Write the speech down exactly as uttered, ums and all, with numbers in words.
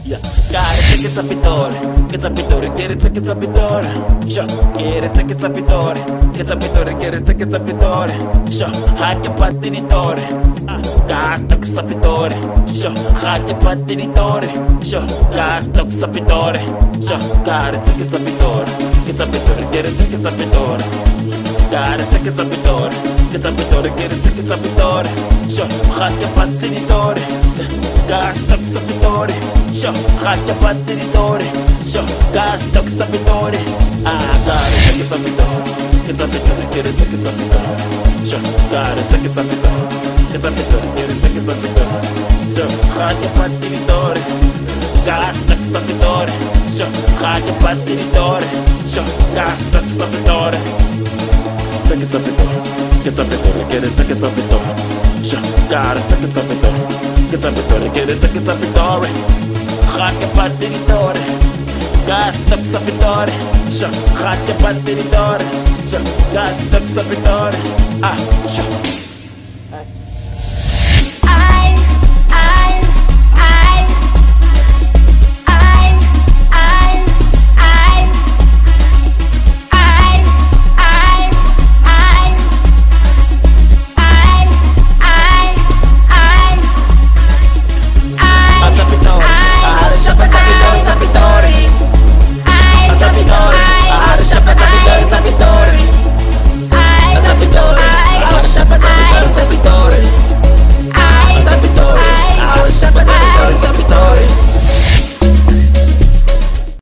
Yeah, gotta take it sapitore, che sapitore, quiere che sapitore. Sho, quiere che sapitore, che sapitore, quiere che sapitore. Sho, hakke pattinitore, gasto che sapitore. Sho, hakke pattinitore. Sho, gasto che sapitore. Sho, gotta take it sapitore, che sapitore, quiere che sapitore. Gotta take it sapitore, che sapitore, quiere che sapitore. Sho, hakke pattinitore, gasto che sapitore. Sho, hakke pattinitore. Sho, gasto che sapitore. Ah, gotta take it sapitore, che sapitore, quiere che sapitore. Sho, gotta take it sapitore, che sapitore, quiere che sapitore. Sho, hakke pattinitore, gasto che sapitore. Sho, hakke pattinitore. Sho, gasto che sapitore. Take it sapitore, che sapitore, quiere che sapitore. Sho, gotta take it sapitore, che sapitore, quiere che sapitore. Hakke pattinitore, gasto che sapitore. Sho, hakke pattinitore. Sho, gasto che sapitore. Ah, sho.